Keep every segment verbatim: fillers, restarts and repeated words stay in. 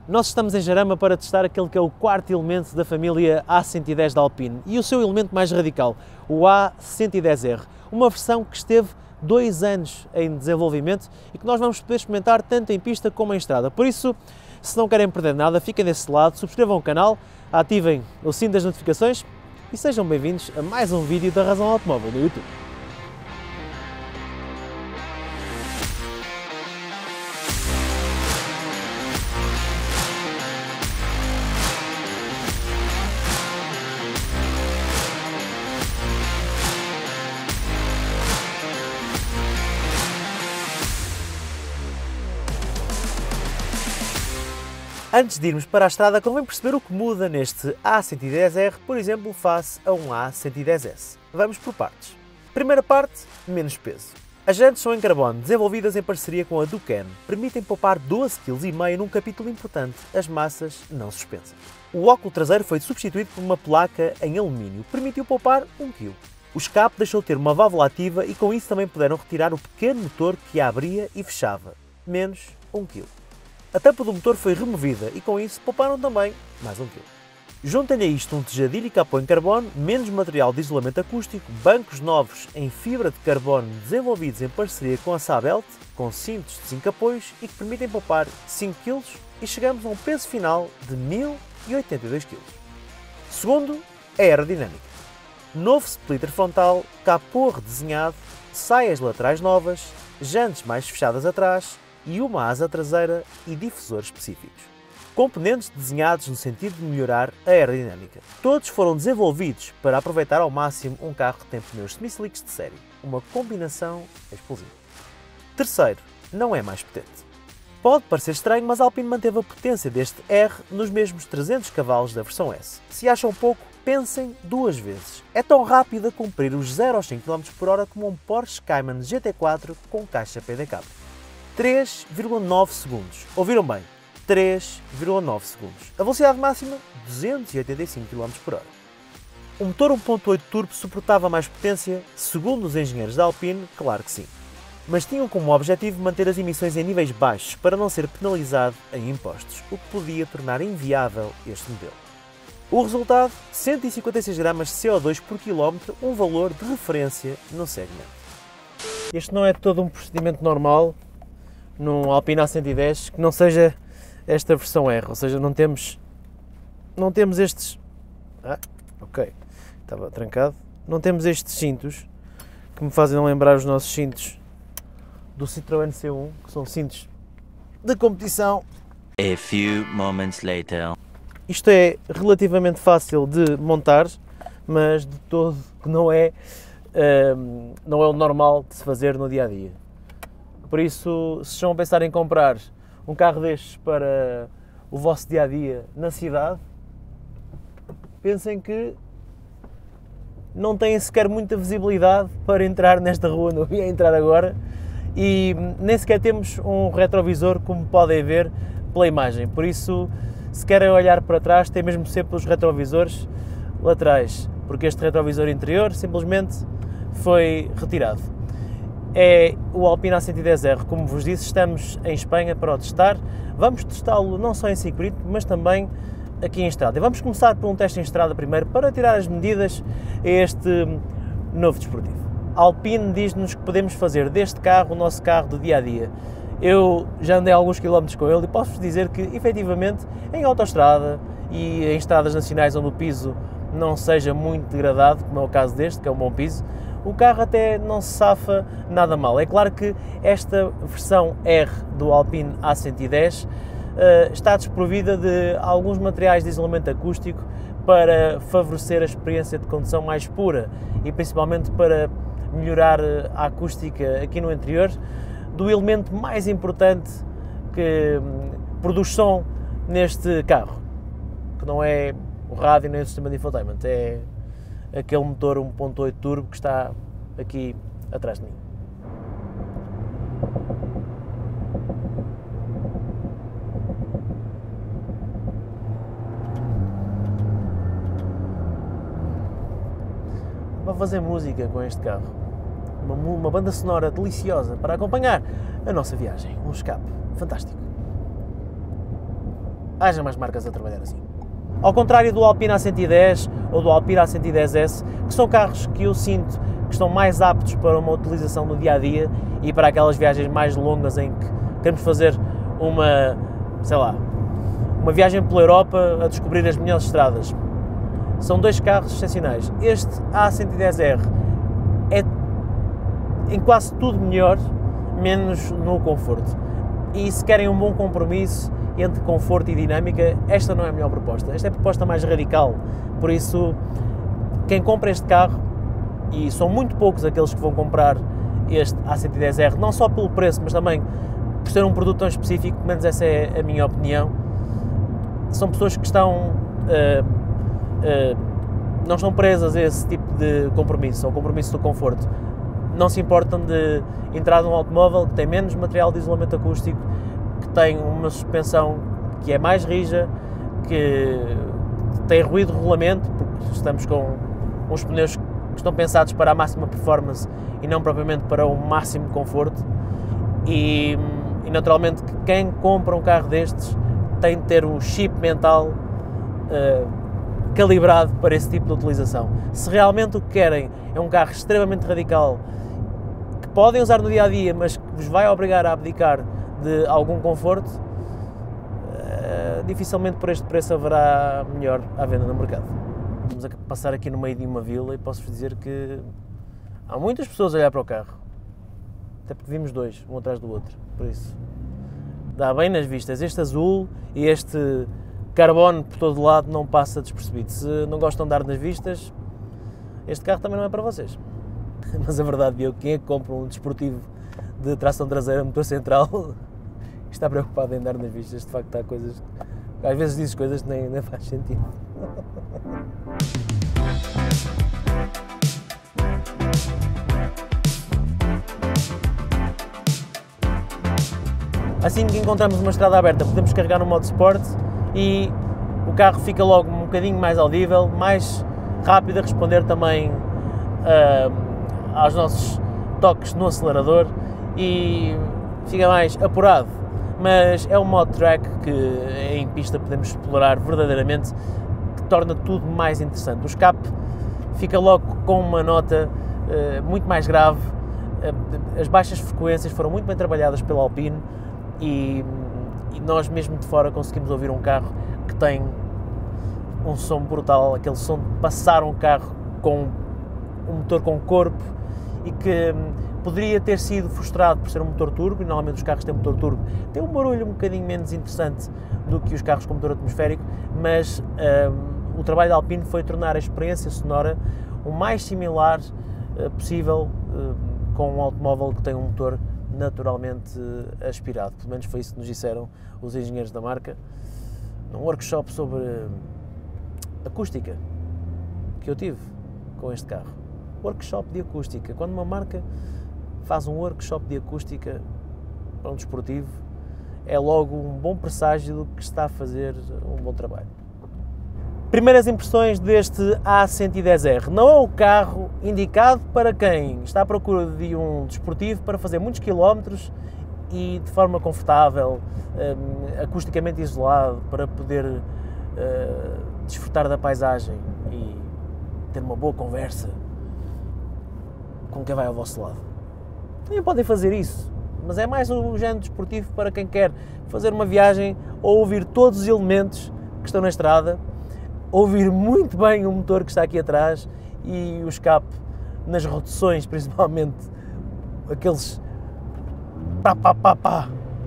Nós estamos em Jarama para testar aquele que é o quarto elemento da família A cento e dez da Alpine e o seu elemento mais radical, o A cento e dez R, uma versão que esteve dois anos em desenvolvimento e que nós vamos poder experimentar tanto em pista como em estrada. Por isso, se não querem perder nada, fiquem desse lado, subscrevam o canal, ativem o sino das notificações e sejam bem-vindos a mais um vídeo da Razão Automóvel no YouTube. Antes de irmos para a estrada, convém perceber o que muda neste A cento e dez R, por exemplo, face a um A cento e dez S. Vamos por partes. Primeira parte, menos peso. As jantes são em carbono, desenvolvidas em parceria com a Ducam. Permitem poupar doze vírgula cinco quilos num capítulo importante, as massas não suspensas. O óculo traseiro foi substituído por uma placa em alumínio, permitiu poupar um quilo. O escape deixou de ter uma válvula ativa e com isso também puderam retirar o pequeno motor que a abria e fechava, menos um quilo. A tampa do motor foi removida e com isso pouparam também mais um quilo. Juntem-lhe a isto um tejadilho e capô em carbono, menos material de isolamento acústico, bancos novos em fibra de carbono desenvolvidos em parceria com a Sabelt, com cintos de cinco apoios e que permitem poupar cinco quilos e chegamos a um peso final de mil e oitenta e dois quilos. Segundo, a aerodinâmica. Novo splitter frontal, capô redesenhado, saias laterais novas, jantes mais fechadas atrás, e uma asa traseira e difusores específicos. Componentes desenhados no sentido de melhorar a aerodinâmica. Todos foram desenvolvidos para aproveitar ao máximo um carro que tem pneus semi-slicks de série, uma combinação explosiva. Terceiro, não é mais potente. Pode parecer estranho, mas a Alpine manteve a potência deste R nos mesmos trezentos cavalos da versão S. Se acham pouco, pensem duas vezes. É tão rápido a cumprir os zero aos cinco quilómetros por hora como um Porsche Cayman G T quatro com caixa P D K. três vírgula nove segundos. Ouviram bem? três vírgula nove segundos. A velocidade máxima, duzentos e oitenta e cinco quilómetros por hora. O motor um ponto oito turbo suportava mais potência? Segundo os engenheiros da Alpine, claro que sim. Mas tinham como objetivo manter as emissões em níveis baixos para não ser penalizado em impostos, o que podia tornar inviável este modelo. O resultado? cento e cinquenta e seis gramas de C O dois por quilómetro, um valor de referência no segmento. Este não é todo um procedimento normal num Alpine A cento e dez que não seja esta versão R, ou seja, não temos não temos estes ah, ok, estava trancado, não temos estes cintos que me fazem lembrar os nossos cintos do Citroën C um, que são cintos de competição. A few moments later. Isto é relativamente fácil de montar, mas de todo que não é um, não é o normal de se fazer no dia a dia. Por isso, se estão a pensar em comprar um carro destes para o vosso dia-a-dia na cidade, pensem que não têm sequer muita visibilidade para entrar nesta rua, não ia entrar agora, e nem sequer temos um retrovisor, como podem ver pela imagem. Por isso, se querem olhar para trás, tem mesmo de ser pelos retrovisores laterais, porque este retrovisor interior simplesmente foi retirado. É o Alpine A cento e dez R, como vos disse, estamos em Espanha para o testar. Vamos testá-lo não só em circuito, mas também aqui em estrada. E vamos começar por um teste em estrada primeiro, para tirar as medidas a este novo desportivo. A Alpine diz-nos que podemos fazer deste carro o nosso carro do dia-a-dia. Eu já andei alguns quilómetros com ele e posso-vos dizer que, efetivamente, em autoestrada e em estradas nacionais onde o piso não seja muito degradado, como é o caso deste, que é um bom piso, o carro até não se safa nada mal. É claro que esta versão R do Alpine A cento e dez uh, está desprovida de alguns materiais de isolamento acústico para favorecer a experiência de condução mais pura e principalmente para melhorar a acústica aqui no interior do elemento mais importante que um, produz som neste carro, que não é o rádio nem o sistema de infotainment, é aquele motor um ponto oito turbo que está aqui atrás de mim. Vou fazer música com este carro, uma, uma banda sonora deliciosa para acompanhar a nossa viagem, um escape fantástico. haja mais marcas a trabalhar assim. Ao contrário do Alpine A cento e dez ou do Alpine A cento e dez S, que são carros que eu sinto que estão mais aptos para uma utilização no dia-a-dia e para aquelas viagens mais longas em que queremos fazer uma, sei lá, uma viagem pela Europa a descobrir as melhores estradas. São dois carros excepcionais. Este A cento e dez R é em quase tudo melhor, menos no conforto. E se querem um bom compromisso entre conforto e dinâmica, esta não é a melhor proposta. Esta é a proposta mais radical. Por isso, quem compra este carro, e são muito poucos aqueles que vão comprar este A cento e dez R, não só pelo preço, mas também por ser um produto tão específico, pelo menos essa é a minha opinião, são pessoas que estão, uh, uh, não estão presas a esse tipo de compromisso, ao compromisso do conforto. Não se importam de entrar num automóvel que tem menos material de isolamento acústico, que tem uma suspensão que é mais rija, que tem ruído de rolamento, porque estamos com uns pneus que estão pensados para a máxima performance e não propriamente para o máximo conforto. E, e naturalmente que quem compra um carro destes tem de ter um chip mental uh, calibrado para esse tipo de utilização. Se realmente o que querem é um carro extremamente radical, que podem usar no dia-a-dia, mas que vos vai obrigar a abdicar de algum conforto, uh, dificilmente por este preço haverá melhor à venda no mercado. Estamos a passar aqui no meio de uma vila e posso-vos dizer que há muitas pessoas a olhar para o carro, até porque vimos dois, um atrás do outro, por isso dá bem nas vistas. Este azul e este carbono por todo lado não passa despercebido. Se não gostam de dar nas vistas, este carro também não é para vocês. Mas a verdade é que quem é que compra um desportivo de tração traseira, motor central, está preocupado em dar nas vistas. De facto, há coisas, às vezes dizes coisas que nem, nem faz sentido. Assim que encontramos uma estrada aberta, podemos carregar no modo Sport e o carro fica logo um bocadinho mais audível, mais rápido a responder também uh, aos nossos toques no acelerador e fica mais apurado. Mas é um modo track que em pista podemos explorar verdadeiramente, que torna tudo mais interessante. O escape fica logo com uma nota uh, muito mais grave, uh, as baixas frequências foram muito bem trabalhadas pela Alpine. E, e nós mesmo de fora conseguimos ouvir um carro que tem um som brutal, aquele som de passar um carro com um motor com corpo e que poderia ter sido frustrado por ser um motor turbo, e normalmente os carros têm motor turbo, tem um barulho um bocadinho menos interessante do que os carros com motor atmosférico, mas um, o trabalho da Alpine foi tornar a experiência sonora o mais similar uh, possível uh, com um automóvel que tem um motor naturalmente aspirado. Pelo menos foi isso que nos disseram os engenheiros da marca num workshop sobre acústica que eu tive com este carro. Workshop de acústica. Quando uma marca faz um workshop de acústica para um desportivo, é logo um bom presságio do que está a fazer um bom trabalho. Primeiras impressões deste A cento e dez R. Não é o carro indicado para quem está à procura de um desportivo para fazer muitos quilómetros e de forma confortável, um, acusticamente isolado, para poder uh, desfrutar da paisagem e ter uma boa conversa com quem vai ao vosso lado. Também podem fazer isso, mas é mais o género desportivo para quem quer fazer uma viagem ou ouvir todos os elementos que estão na estrada, ouvir muito bem o motor que está aqui atrás e o escape nas rotações, principalmente aqueles pá pá pá pá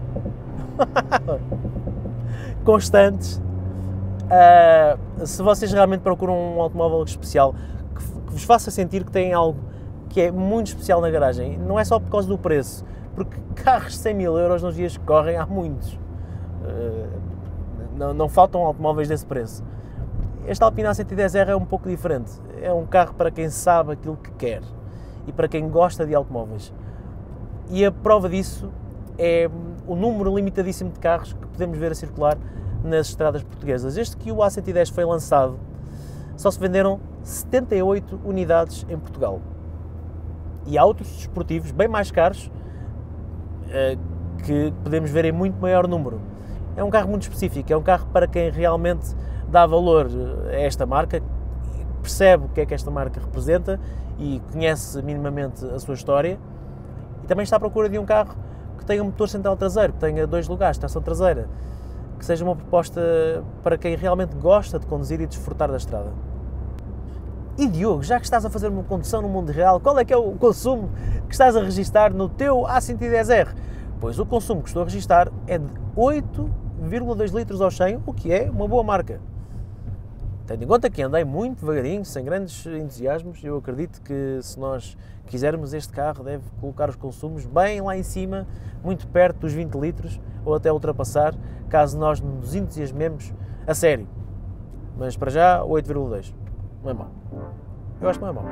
constantes. Uh, se vocês realmente procuram um automóvel especial que, que vos faça sentir que têm algo que é muito especial na garagem, não é só por causa do preço, porque carros de cem mil euros nos dias que correm há muitos, uh, não, não faltam automóveis desse preço. Este Alpine A cento e dez R é um pouco diferente, é um carro para quem sabe aquilo que quer e para quem gosta de automóveis. E a prova disso é o número limitadíssimo de carros que podemos ver a circular nas estradas portuguesas. Desde que o A cento e dez foi lançado, só se venderam setenta e oito unidades em Portugal. E há outros desportivos bem mais caros que podemos ver em muito maior número. é um carro muito específico, é um carro para quem realmente dá valor a esta marca, percebe o que é que esta marca representa e conhece minimamente a sua história, e também está à procura de um carro que tenha um motor central traseiro, que tenha dois lugares, tração traseira, que seja uma proposta para quem realmente gosta de conduzir e desfrutar da estrada. E Diogo, já que estás a fazer uma condução no mundo real, qual é que é o consumo que estás a registar no teu A cento e dez R? Pois o consumo que estou a registar é de oito vírgula dois litros ao cem, o que é uma boa marca. Tendo em conta que andei muito devagarinho, sem grandes entusiasmos, eu acredito que se nós quisermos este carro deve colocar os consumos bem lá em cima, muito perto dos vinte litros, ou até ultrapassar, caso nós nos entusiasmemos a sério. Mas para já, oito vírgula dois. Não é mau. Eu acho que não é mau.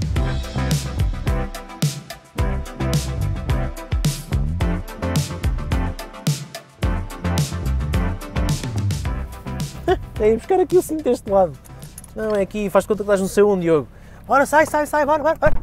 É ir buscar aqui o cinto deste lado. Não, é aqui, faz conta que estás no seu um, Diogo. Bora, sai, sai, sai, bora, bora, bora.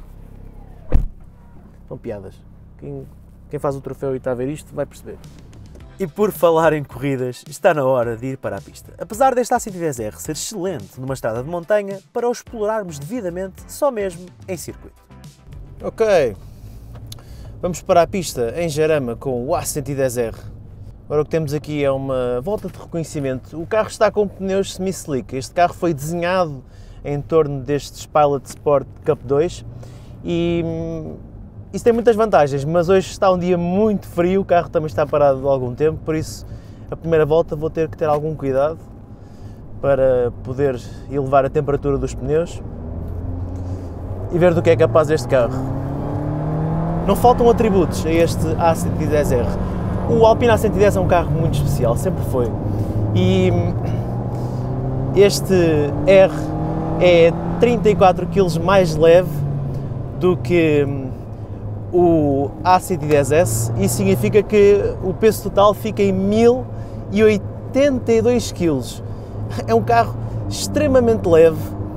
São piadas. Quem, quem faz o troféu e está a ver isto vai perceber. E por falar em corridas, está na hora de ir para a pista. Apesar deste A cento e dez R ser excelente numa estrada de montanha, para o explorarmos devidamente só mesmo em circuito. Ok, vamos para a pista em Jarama com o A cento e dez R. Agora o que temos aqui é uma volta de reconhecimento. O carro está com pneus semi-slick. Este carro foi desenhado em torno destes Pilot Sport Cup dois e isso tem muitas vantagens, mas hoje está um dia muito frio, o carro também está parado há algum tempo, por isso a primeira volta vou ter que ter algum cuidado para poder elevar a temperatura dos pneus e ver do que é capaz este carro. Não faltam atributos a este A cento e dez R. O Alpine A cento e dez é um carro muito especial, sempre foi, e este R é trinta e quatro quilos mais leve do que o A cento e dez S, isso significa que o peso total fica em mil e oitenta e dois quilos. É um carro extremamente leve,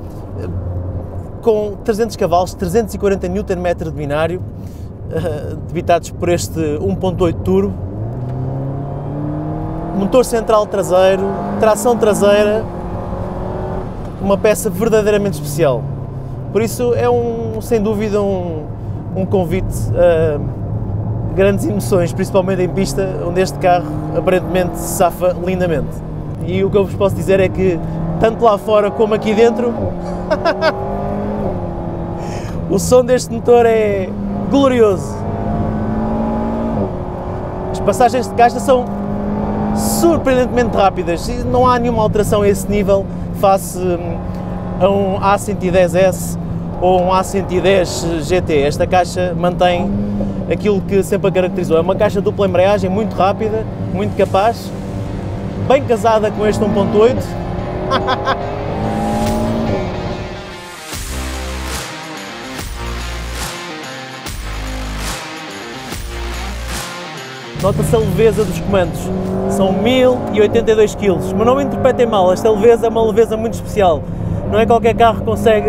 com trezentos cavalos, trezentos e quarenta newton metros de binário, debitados por este um ponto oito turbo, motor central traseiro, tração traseira, uma peça verdadeiramente especial. Por isso é um, sem dúvida um, um convite a grandes emoções, principalmente em pista, onde este carro aparentemente se safa lindamente. E o que eu vos posso dizer é que, tanto lá fora como aqui dentro, o som deste motor é glorioso. As passagens de caixa são surpreendentemente rápidas, não há nenhuma alteração a esse nível face a um A cento e dez S ou um A cento e dez G T. Esta caixa mantém aquilo que sempre a caracterizou, é uma caixa dupla embreagem muito rápida, muito capaz, bem casada com este um ponto oito. Nota-se a leveza dos comandos, são mil e oitenta e dois quilos, mas não me interpretem mal, esta leveza é uma leveza muito especial, não é qualquer carro que consegue,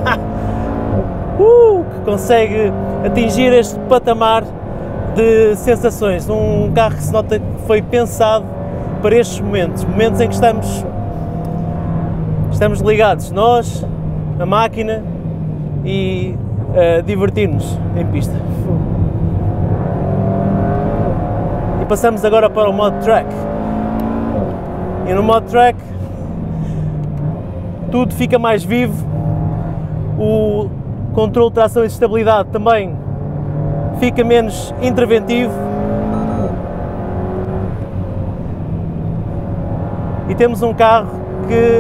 uh, que consegue atingir este patamar de sensações, um carro que se nota que foi pensado para estes momentos, momentos em que estamos, estamos ligados, nós, a máquina e uh, divertir-nos em pista. E passamos agora para o modo track. E no modo track tudo fica mais vivo, o controle de tração e estabilidade também fica menos interventivo e temos um carro que,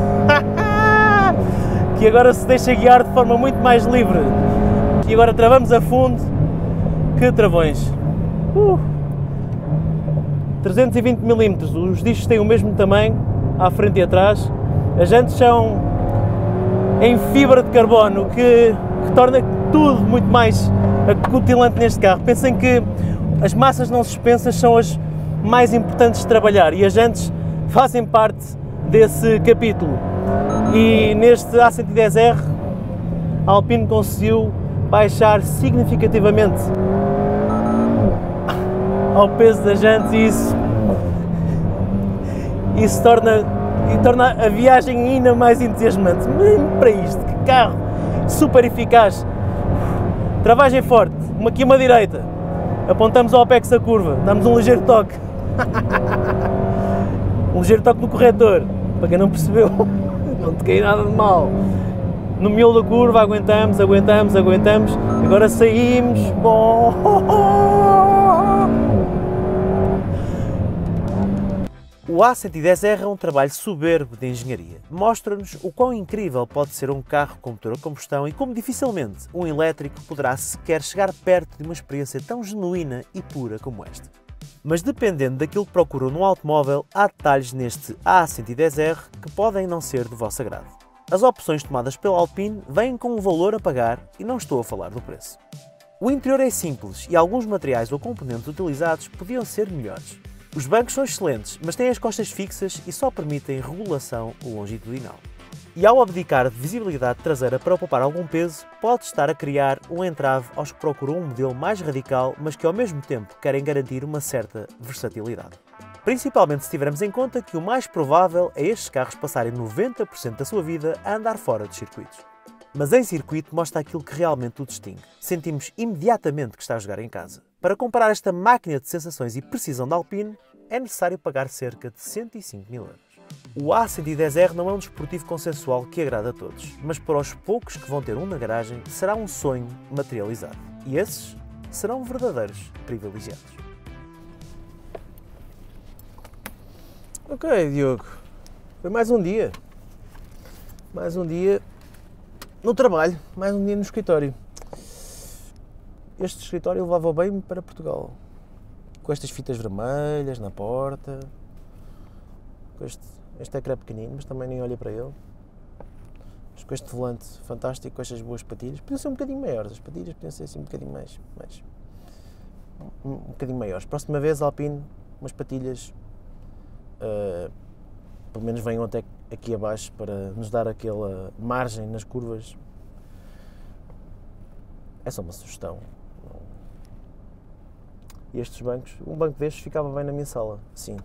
que agora se deixa guiar de forma muito mais livre. E agora travamos a fundo, que travões! Uh! trezentos e vinte milímetros, os discos têm o mesmo tamanho, à frente e atrás, as jantes são em fibra de carbono, que, que torna tudo muito mais acutilante neste carro. Pensem que as massas não suspensas são as mais importantes de trabalhar e as jantes fazem parte desse capítulo. E neste A cento e dez R, a Alpine conseguiu baixar significativamente ao peso das jantes e isso isso torna, e torna a viagem ainda mais entusiasmante. Mesmo para isto, que carro super eficaz. Travagem forte, uma aqui uma direita, apontamos ao apex a curva, damos um ligeiro toque. Um ligeiro toque no corretor, para quem não percebeu, não te cai nada de mal. No miolo da curva aguentamos, aguentamos, aguentamos, agora saímos, bom. O A cento e dez R é um trabalho soberbo de engenharia. Mostra-nos o quão incrível pode ser um carro com motor a combustão e como dificilmente um elétrico poderá sequer chegar perto de uma experiência tão genuína e pura como esta. Mas dependendo daquilo que procuram num automóvel, há detalhes neste A cento e dez R que podem não ser do vosso agrado. As opções tomadas pela Alpine vêm com um valor a pagar e não estou a falar do preço. O interior é simples e alguns materiais ou componentes utilizados podiam ser melhores. Os bancos são excelentes, mas têm as costas fixas e só permitem regulação longitudinal. E ao abdicar de visibilidade traseira para poupar algum peso, pode estar a criar um entrave aos que procuram um modelo mais radical, mas que ao mesmo tempo querem garantir uma certa versatilidade. Principalmente se tivermos em conta que o mais provável é estes carros passarem noventa por cento da sua vida a andar fora dos circuitos. Mas em circuito mostra aquilo que realmente o distingue. Sentimos imediatamente que está a jogar em casa. Para comparar esta máquina de sensações e precisão da Alpine, é necessário pagar cerca de cento e cinco mil euros. O A cento e dez R não é um desportivo consensual que agrada a todos, mas para os poucos que vão ter um na garagem, será um sonho materializado. E esses serão verdadeiros privilegiados. Ok, Diogo, foi mais um dia, mais um dia no trabalho, mais um dia no escritório. Este escritório levava bem para Portugal, com estas fitas vermelhas na porta, com este, este ecrã pequenino, mas também nem olha para ele, mas com este volante fantástico, com estas boas patilhas, podiam ser um bocadinho maiores, as patilhas podiam ser assim um bocadinho mais, mais um, um bocadinho maiores. Próxima vez, Alpine, umas patilhas Uh, pelo menos venham até aqui abaixo para nos dar aquela margem nas curvas. É só uma sugestão. E estes bancos, um banco destes ficava bem na minha sala, sim.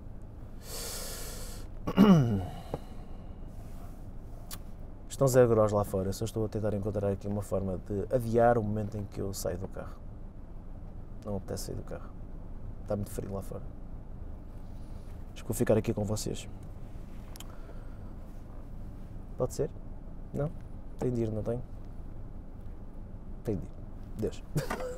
Estão zero graus lá fora, eu só estou a tentar encontrar aqui uma forma de adiar o momento em que eu saio do carro. Não apetece sair do carro, está muito frio lá fora. Acho que vou ficar aqui com vocês. Pode ser? Não? Tenho de ir, não tenho? Tenho de ir. Deus.